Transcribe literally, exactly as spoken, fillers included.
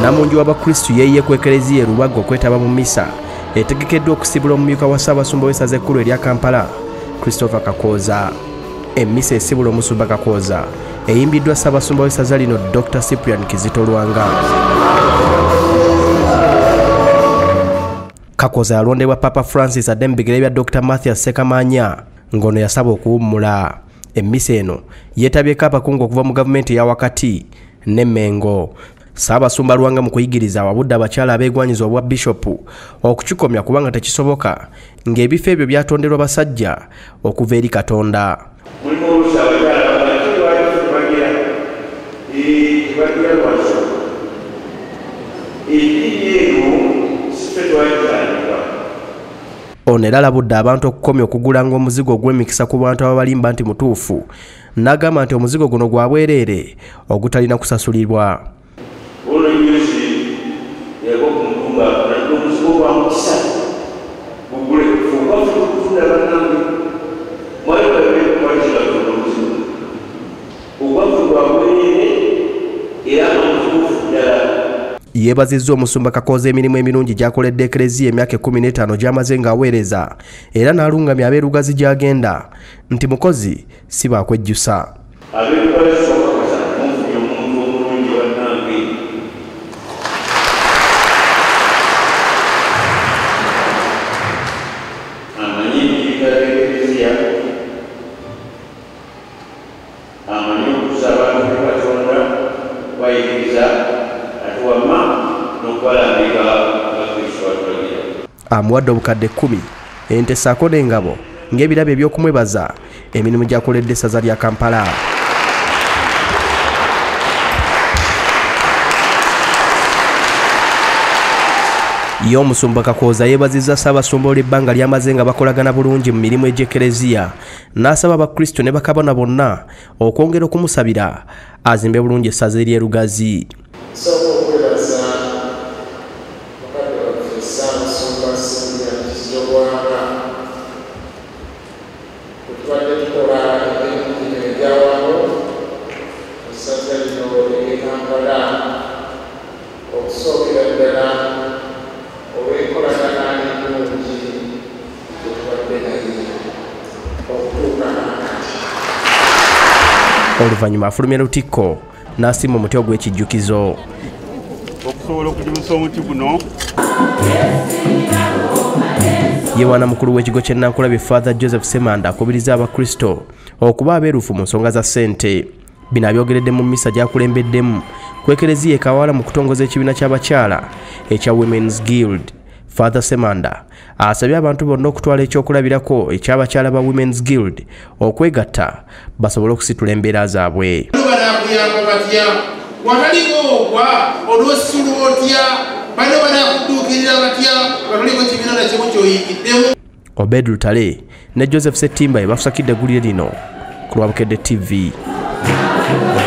Namungi w'Abakristu yeeye ku Eklezia Lubaga okwetaba mu misa etegekeddwa okusibula omumyuka wa Ssabasumba w'essaza ekkulu erya Kampala Omusumba Kakooza. Emmisa esibula Omusumba Kakooza eyimbiddwa Ssabasumba w'essaza lino Doctor Kizito Lwanga. Kakooza yalondebwa Papa Francis adde mu bigere bya Doctor Mathias Ssekamaanya ng'ono yasaba okuwummula. Emmisa eno yeetabyeko abakungu okuva mu gavumenti eya wakati ne Mengo. Ssabasumba Lwanga mu kuyigiriza awabudde abakyala abeegwanyiza obwa bishopu okukikomya kubanga tekisoboka ng'ebifo ebyo byatonderwa basajja okuva eri Katonda. Ono era alabudde abantu okukomya okugulanga omuzigo ogw'emikisa ku bantu ababalimba nti mutuufu, n'agamba nti omuzigo guno gwa bwereere ogutalina kusasulirwa. Yeebazizza Omusumba Kakooza emirimu emirungi gy'akoledde Eklezia emyaka ekkumi n'etaano gy'amaze ng'aweereza era n'alungamya abeerugazi gy'agenda nti mukozi si baakwejjusa. Amuwadde obukadde kkumi ente ssaako n'engabo ng'ebirabo ebyokumwebaza emirimu gy'akoledde essaza lya Kampala. Ye Omusumba Kakooza yeebazizza Ssabasumba olw'ebbanga ly'amaze nga bakolagana bulungi mu mirimu egy'Eklezia, n'asaba Abakristo ne bakabona bonna okwongera okumusabira azimbe bulungi essaza ery'erugazi. Oluvannyuma afulumya lutikko n'asimba omuti ogw'ekijjukizo. Okusobola okugimusa omuti guno yewana mukulu w'ekigo ky'ennankulabe Father Joseph Semanda akubiriza Abakristo okuba abeerufu mu nsonga za ssente. Bino abyogeredde mu mmisa gy'akulembeddemu ku Eklezia e Kawala mu kutongoza ekibiina ky'abakyala ekya Women's Guild. Father Semanda asabye abantu bonna okutwala ekyokulabirako eky'abakyala ba Women's Guild okwegatta basobole okusitula embeera zaabwe. Obed Lutale ne Joseph Settimba ye bafusakidde eggulire lino ku Lwabukedde T V.